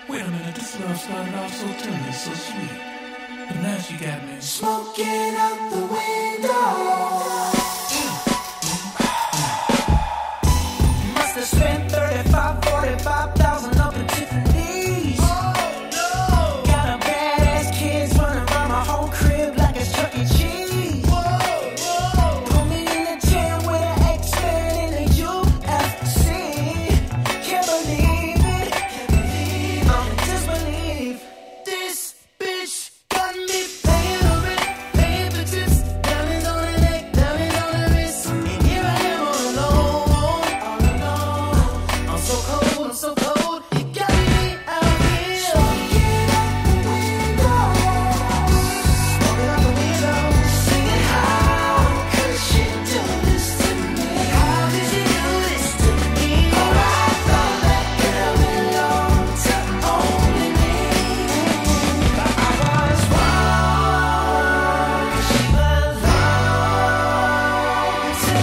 Wait a minute, this love started off so tender, so sweet. But now she got me smoking out the window. Must have spent 35, 45,000 up in Tiffany's. Oh no! Got a badass kids running around my whole crib like it's Chuck E. Cheese. Whoa! Put me in the jam with an X-Men in the UFC. Can't believe it. Just believe this bitch got me paying her rent, paying for tips, diamonds on the neck, diamonds on the wrist, and here I am all alone. I'm so cold, I'm so cold. You got me out here. Smoking out the window. Smoking out the window, singing, how could she do this to me? How could she do this to me? Oh, I thought that girl belonged to only me. But I was wrong, 'cause she belonged to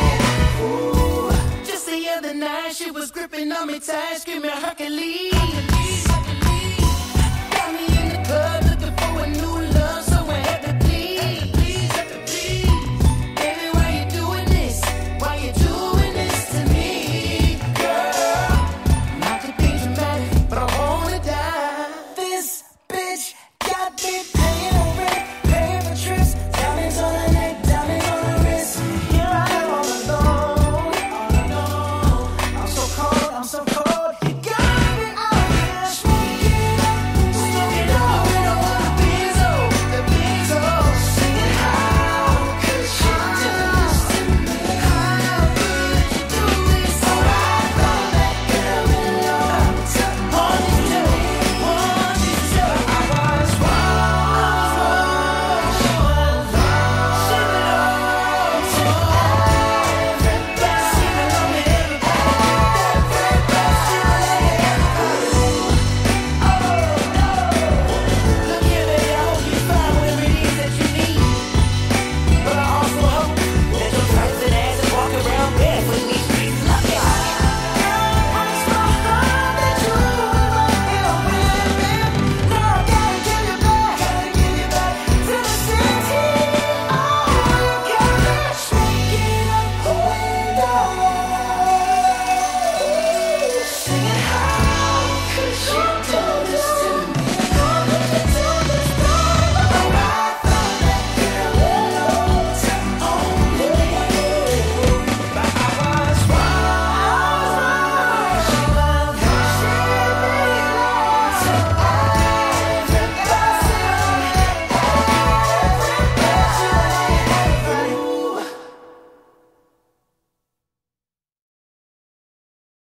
everybody. Ooh, just the other night she was gripping on me tight, screaming Hercules.